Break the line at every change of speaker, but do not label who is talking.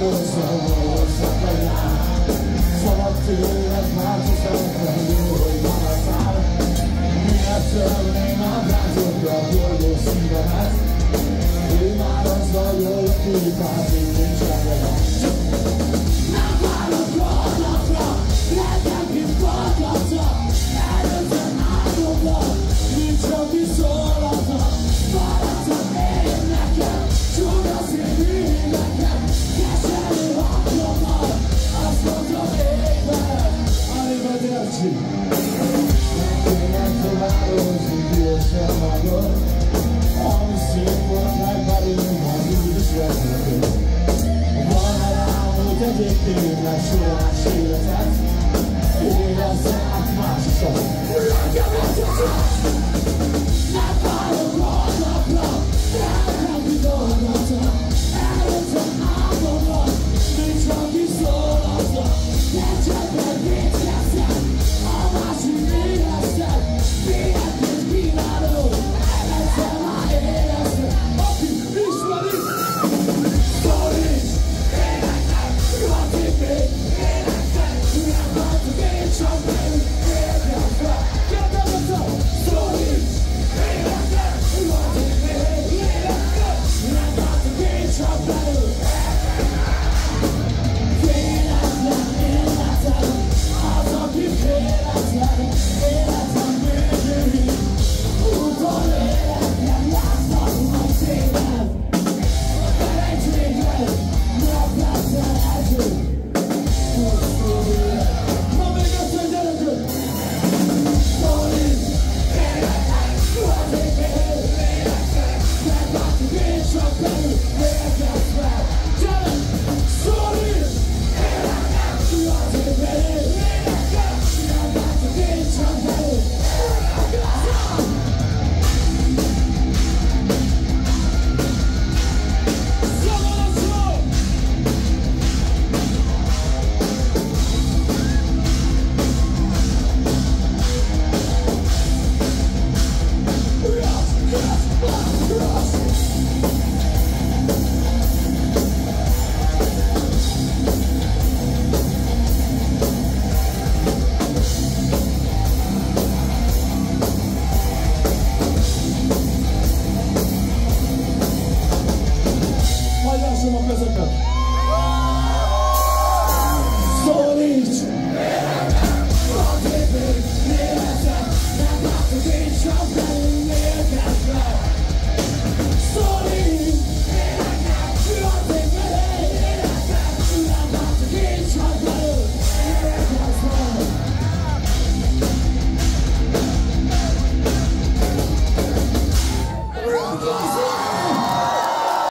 Szabad tőled már tiszteltem, jó, hogy maradtál. Miért törném a brázokra a boldog szívemet? Ő már az vagyok, aki hát én nincs elvegem. Nem várok holnapra, legyen kifogadva. Előttem álmomra, nincs aki szólata. Maradtam én nekem, csúnya szívű nekem. Keserű hanglommal, azt mondom éppen, arrivederci. Nem kéne továbbozni, gyorsan magad. Ami szép volt, megvárunk, az úgy is vezető. Van-e rám, hogy egyébként meg sorás életet? Érezzem át másokat. Legyen vezetett! Nem várok holnapra, nem kidolgozom. Előttem álmomra, nincs aki szólata. Ne csak megvédkeztem, a másik éreztem. Miért nincs kívánó, egyszer már éreztem. Aki ismeri, szólít, énekel, gratifik, énekel. Nem látok én csak velük, érjem fel. Kérdezem, szólít, énekel, gratifik, énekel. Nem látok én csak velük. Véletlen életem, az, aki véletlen, életem végéig. Utolérhetlen, látnak majd szépen. Felejtségre, megfelelhető. Na még egyszer, gyerekek! Szólít, énekel, gratifik, énekel. Nem látok én csak velük, érkezz fel. Gyerek! Szólít, énekel, gratifik, énekel. Nem látok én csak velük, érkezz! Hajlásom a kezeket!